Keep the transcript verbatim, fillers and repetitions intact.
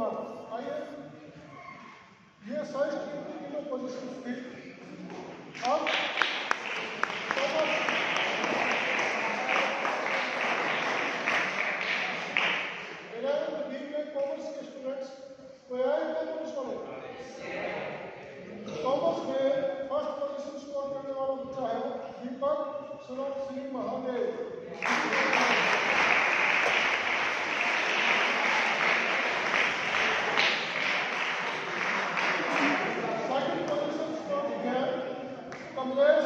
Commerce. आइए, ये first की तीनों पोजिशन थी। अब कॉमर्स इलेवन बी में कॉमर्स के स्टूडेंट्स कोई आए कॉमर्स वाले? कॉमर्स में फर्स्ट पोजीशन स्कोर करने वाला बच्चा है Deepak Saurabh Singh Mahadev. Second position score किया कमलेश